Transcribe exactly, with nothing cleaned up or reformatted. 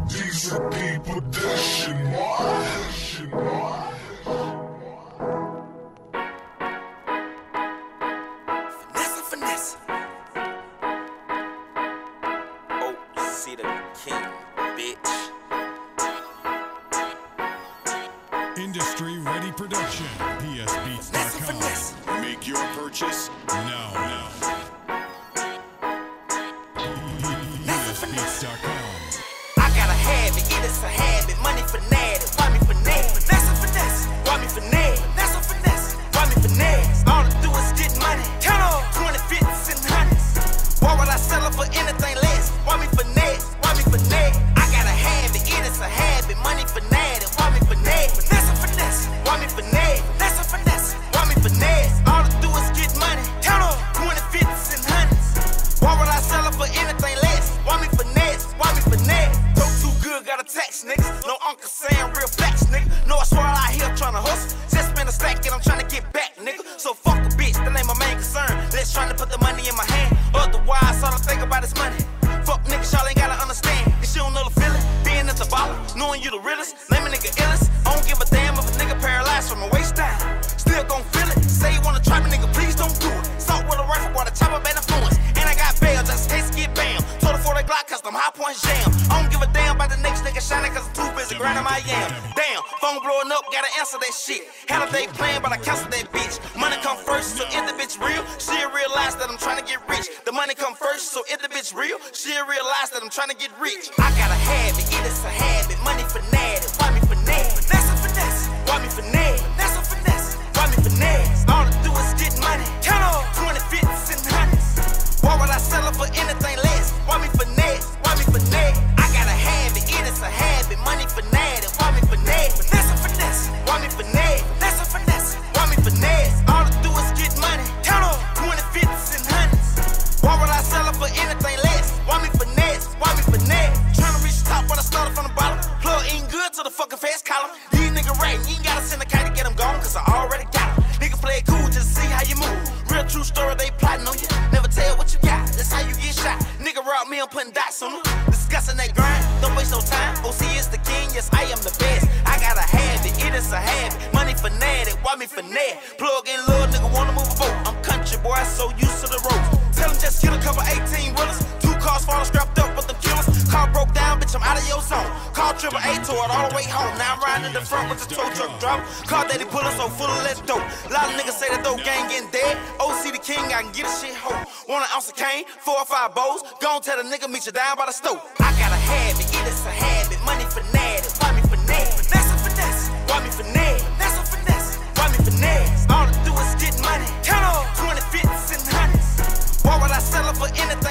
decent people dishing more. Finesse, finesse. Oh, see the king, bitch. Industry Ready Production. P S Beats dot com. Make your purchase now. now. P S Beats dot com. I got a habit, it is a habit. Money fanatic, why me finesse? Finesse, finesse, why me finesse? Finesse, finesse, why me finesse? All I do is get money. Count on twenty, fifties, and hundreds. Why would I sell it for anything less? Why me finesse? Why me finesse? I got a habit, it is a habit. Money fanatic, why me finesse? Finesse, finesse, why me finesse? Finesse, finesse, why me finesse? All I do is get money. Count on twenty, fifties, and hundreds. Why would I sell it for anything less? Why me finesse? Why me finesse? Talk too good, got a tax, niggas. No Uncle Sam, real facts, nigga. No, I swear out here tryna hustle. Just spend a stack and I'm tryna get back, nigga. So fuck a bitch, that ain't my main concern. Let's tryna put the money in my hand. Otherwise, all I think about is money. Fuck niggas, y'all ain't gotta understand. Cause you don't know the feeling. Being at the bottom, knowing you the realest. Name a nigga illest. I don't give a damn if a nigga paralyzed from the waist down. Still gon' feel it. Say you wanna try me, nigga, please don't do it. Salt with a rifle, boy, the chopper bad influence. And I got bail, just in case get bam. Told her for the Glock, cause them high point jam. I don't give a damn about the next nigga shining, cause I'm too busy grinding my yam. Damn, phone blowing up, gotta answer that shit. Had a day plan, but I canceled that bitch. Money come first, so if the bitch real, she'll realize that I'm trying to get rich. The money come first, so if the bitch real, she'll realize that I'm trying to get rich. I got a habit, it is a habit. Money fanatic, why me finesse? Finesse, finesse, why me finesse? Finesse, finesse, why me finesse? All I do is get money. Count on twenty, fifties, and hundreds. Why would I sell it for anything less? Why me finesse? Why me finesse? I got a habit, it is a habit. Money fanatic, why me finesse? Finesse, finesse, why me finesse? Finesse, finesse, why me finesse? All I do is get money. Count on twenty, fifties, and hundreds. Why would I sell it for anything less? Why me finesse? Why me finesse? Tryna reach the top, but I started from the bottom. Plug ain't good to the fucking fast column. These niggas right, you ain't gotta send a kite to get them gone, cause I already got them. Nigga play it cool just to see how you move. Real true story, they plotting on you. Never tell what you got, that's how you get shot. Nigga rock me, I'm putting dots on them. Discussing that grind, don't waste no time. O C is the king, yes, I am the best. I got a habit, it is a habit. Money fanatic, why me finesse? Plug in, little nigga, wanna move a boat. I'm country boy, so used to the ropes. Tell him just kill a couple eighteen wheelers. Two cars falling strapped up with them killers. Car broke down, bitch, I'm out of your zone. Call triple A, tore it all the way home. Now I'm riding in the front with the tow truck drop. Car daddy pull us so full of that dope. A lot of niggas say that dope gang getting dead. O C the king, I can get a shit hoe. Want an ounce of cane, four or five bowls. Gon' tell the nigga meet you down by the stove. I got a habit, it is a habit. Money fanatic, why me finesse? Finesse, finesse, why me finesse? Finesse, finesse, why me finesse? All I do is get money. Count on twenty, fifties, and hundreds. Why would I sell it for anything